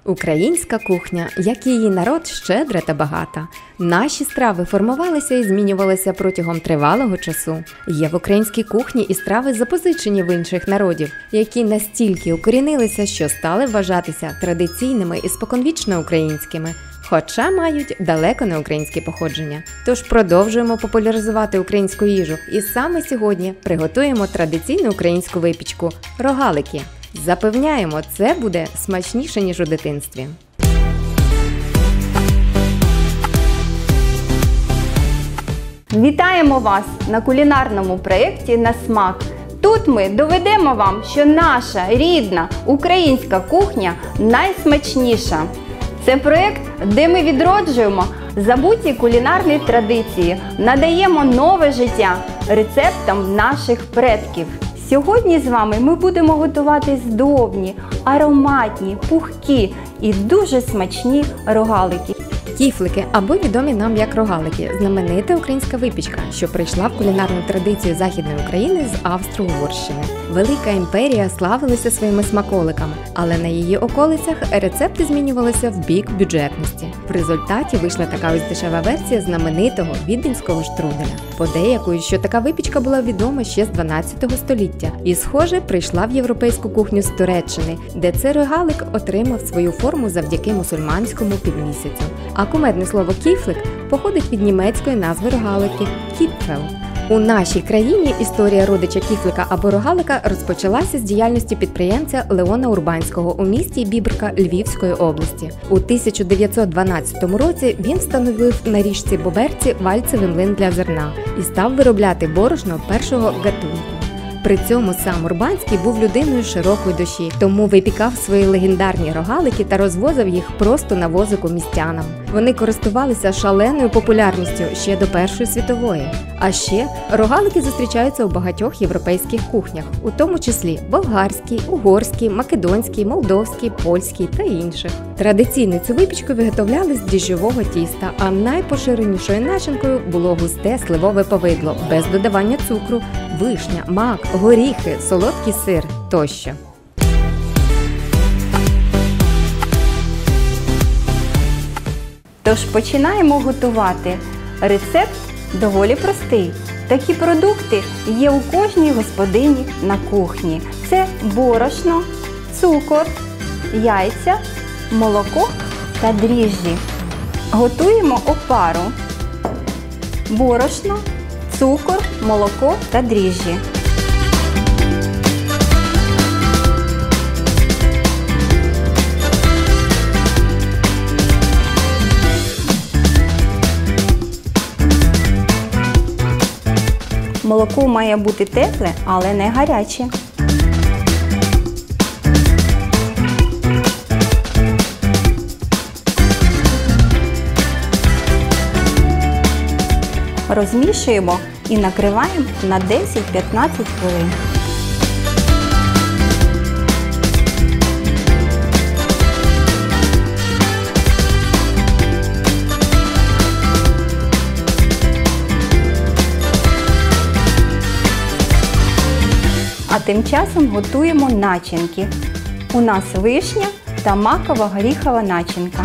Українська кухня, як і її народ, щедра та багата. Наші страви формувалися і змінювалися протягом тривалого часу. Є в українській кухні і страви, запозичені в інших народів, які настільки укорінилися, що стали вважатися традиційними і споконвічно українськими, хоча мають далеко не українське походження. Тож продовжуємо популяризувати українську їжу і саме сьогодні приготуємо традиційну українську випічку – рогалики. Запевняємо, це буде смачніше, ніж у дитинстві. Вітаємо вас на кулінарному проєкті «На смак». Тут ми доведемо вам, що наша рідна українська кухня найсмачніша. Це проєкт, де ми відроджуємо забуті кулінарні традиції, надаємо нове життя рецептам наших предків. Сьогодні з вами ми будемо готувати здобні, ароматні, пухкі і дуже смачні рогалики. Кіфлики, або відомі нам як рогалики – знаменита українська випічка, що прийшла в кулінарну традицію Західної України з Австро-Угорщини. Велика імперія славилася своїми смаколиками, але на її околицях рецепти змінювалися в бік бюджетності. В результаті вийшла така ось дешева версія знаменитого віденського штруделя. Подеякують, що така випічка була відома ще з 12 століття і, схоже, прийшла в європейську кухню з Туреччини, де цей рогалик отримав свою форму завдяки мусульманському півмісяцю. А кумедне слово «кіфлик» походить від німецької назви рогалики – «кіпфел». У нашій країні історія родича кіфлика або рогалика розпочалася з діяльності підприємця Леона Урбанського у місті Бібрка Львівської області. У 1912 році він встановив на річці Боберці вальцевий млин для зерна і став виробляти борошно першого гатунку. При цьому сам Урбанський був людиною широкої душі, тому випікав свої легендарні рогалики та розвозив їх просто на возику містянам. Вони користувалися шаленою популярністю ще до Першої світової. А ще рогалики зустрічаються у багатьох європейських кухнях, у тому числі болгарській, угорській, македонській, молдовській, польській та інших. Традиційно цю випічку виготовляли з дріжджового тіста, а найпоширенішою начинкою було густе сливове повидло, без додавання цукру, вишня, мак, горіхи, солодкий сир тощо. Тож починаємо готувати. Рецепт доволі простий. Такі продукти є у кожній господині на кухні. Це борошно, цукор, яйця, молоко та дріжджі. Готуємо опару. Борошно, цукор, молоко та дріжджі. Молоко має бути тепле, але не гаряче. Розмішуємо і накриваємо на 10-15 хвилин. А тим часом готуємо начинки. У нас вишня та маково-горіхова начинка.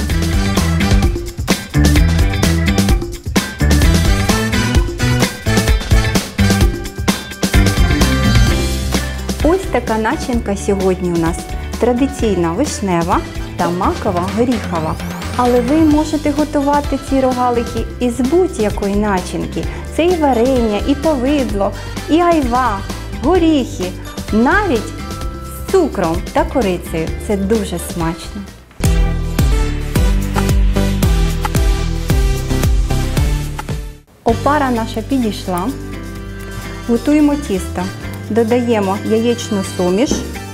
Ось така начинка сьогодні у нас традиційна вишнева та маково-горіхова. Але ви можете готувати ці рогалики із будь-якої начинки. Це і варення, і повидло, і айва, горіхи, навіть з цукром та корицею. Це дуже смачно. Опара наша підійшла. Готуємо тісто. Додаємо яєчну суміш,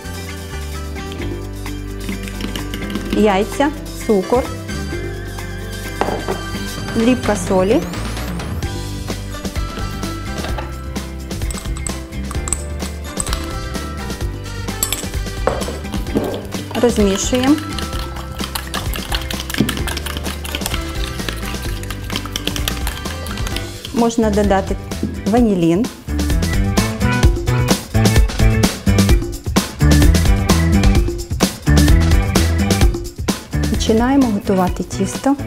яйця, цукор, дрібка солі, розмішуємо. Можна додати ванілін. Починаємо готувати тісто.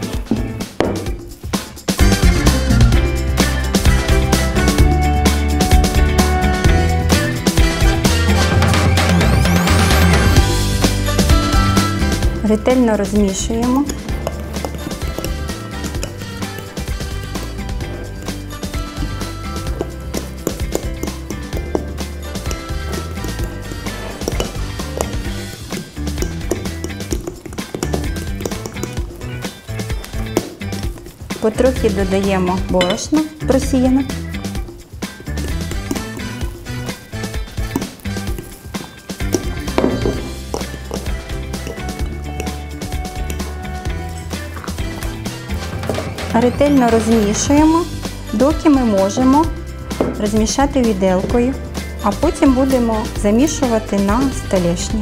Ретельно розмішуємо. Потрохи додаємо борошно просіяне. Ретельно розмішуємо, доки ми можемо розмішати віделкою, а потім будемо замішувати на столешні.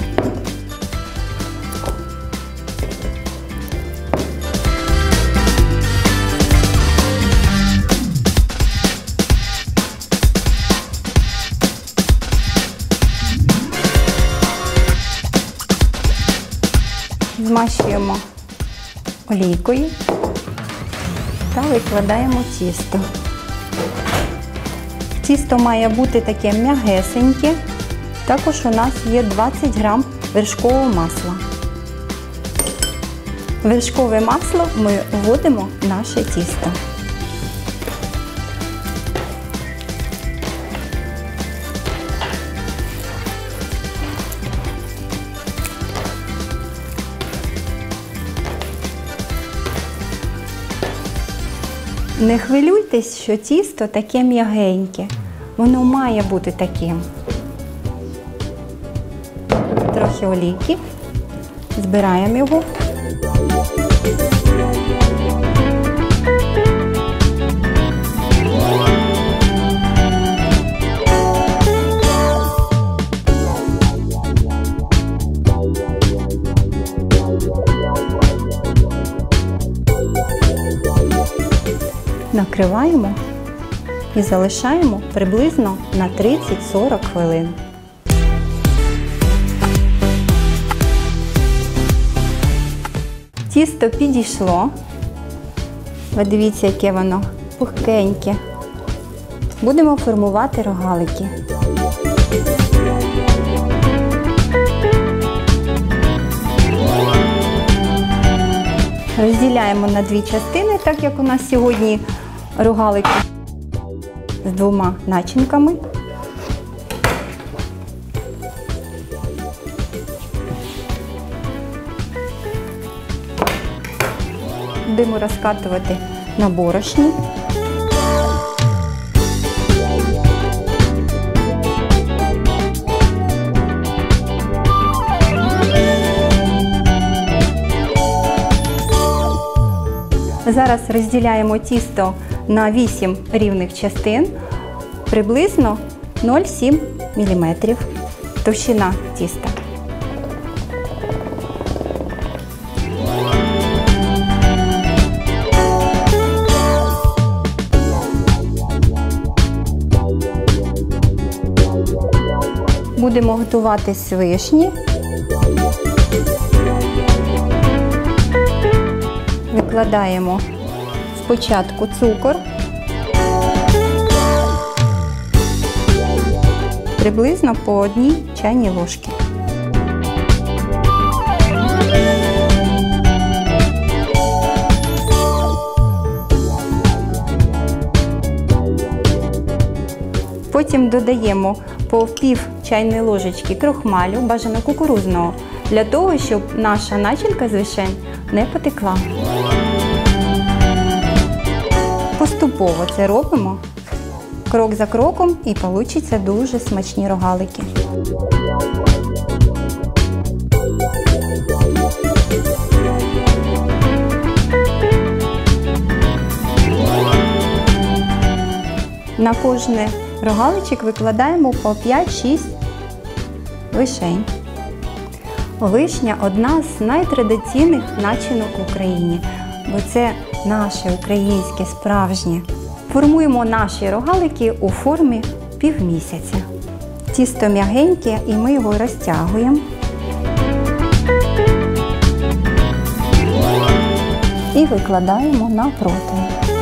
Змащуємо олійкою та викладаємо тісто. Тісто має бути таке м'ягесеньке. Також у нас є 20 грам вершкового масла. Вершкове масло ми вводимо в наше тісто. Не хвилюйтесь, що тісто таке м'ягеньке. Воно має бути таким. Трохи олійки. Збираємо його. Накриваємо і залишаємо приблизно на 30-40 хвилин. Тісто підійшло. Ви дивіться, яке воно пухкеньке. Будемо формувати рогалики. Розділяємо на дві частини, так як у нас сьогодні рогалики з двома начинками. Будемо розкатувати на борошні. Зараз розділяємо тісто на 8 рівних частин, приблизно 0,7 мм товщина тіста. Будемо готувати з вишні. Викладаємо спочатку цукор, приблизно по 1 чайній ложці. Потім додаємо по пів чайної ложечки крохмалю, бажано кукурудзяного, для того, щоб наша начинка з вишень не потекла. Поступово це робимо, крок за кроком, і вийдуть дуже смачні рогалики. На кожний рогаличок викладаємо по 5-6 вишень. Вишня – одна з найтрадиційних начинок в Україні, бо це наше українське справжнє. Формуємо наші рогалики у формі півмісяця. Тісто м'ягеньке, і ми його розтягуємо. і викладаємо на противень.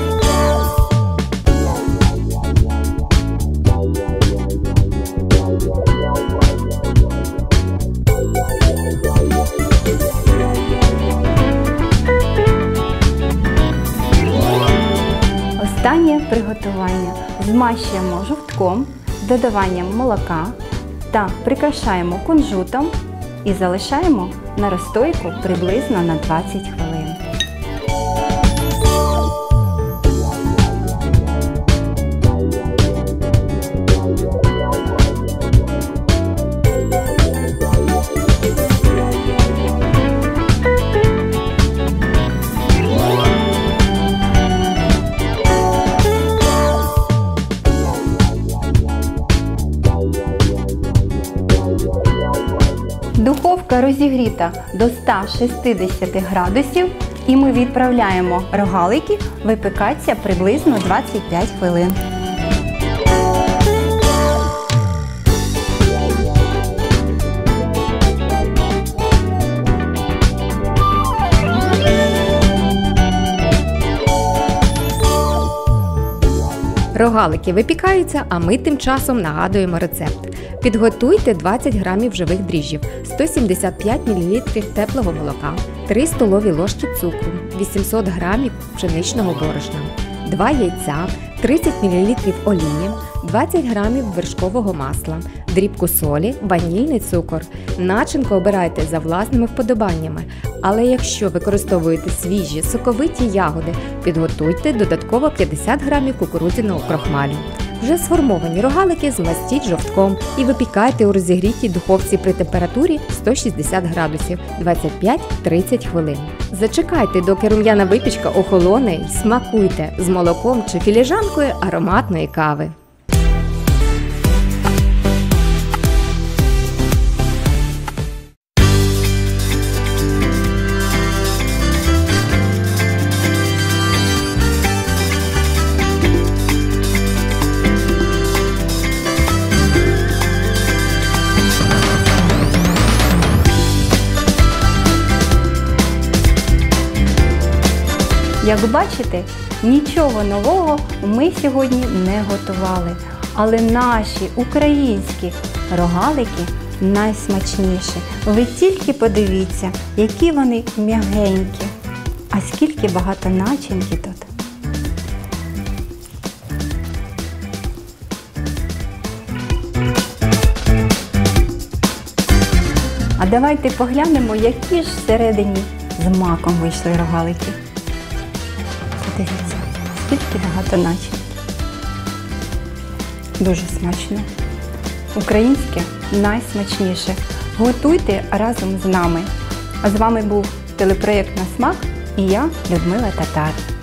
Останнє приготування. Змащуємо жовтком з додаванням молока та прикрашаємо кунжутом і залишаємо на розстойку приблизно на 20 хвилин. Духовка розігріта до 160 градусів і ми відправляємо рогалики випікатися приблизно 25 хвилин. Рогалики випікаються, а ми тим часом нагадуємо рецепт. Підготуйте 20 грамів живих дріжджів, 175 мл теплого молока, 3 столові ложки цукру, 800 грамів пшеничного борошна, 2 яйця, 30 мл олії, 20 грамів вершкового масла, дрібку солі, ванільний цукор. Начинку обирайте за власними вподобаннями, але якщо використовуєте свіжі соковиті ягоди, підготуйте додатково 50 грамів кукурудзяного крохмалю. Вже сформовані рогалики змастіть жовтком і випікайте у розігрітій духовці при температурі 160 градусів 25-30 хвилин. Зачекайте, доки рум'яна випічка охолоне і смакуйте з молоком чи філіжанкою ароматної кави. Як бачите, нічого нового ми сьогодні не готували, але наші українські рогалики найсмачніші. Ви тільки подивіться, які вони м'ягенькі, а скільки багато начинки тут. А давайте поглянемо, які ж всередині з маком вийшли рогалики. Дивіться, скільки багато начинки. Дуже смачно. Українське найсмачніше. Готуйте разом з нами. А з вами був телепроєкт «На смак» і я, Людмила Татар.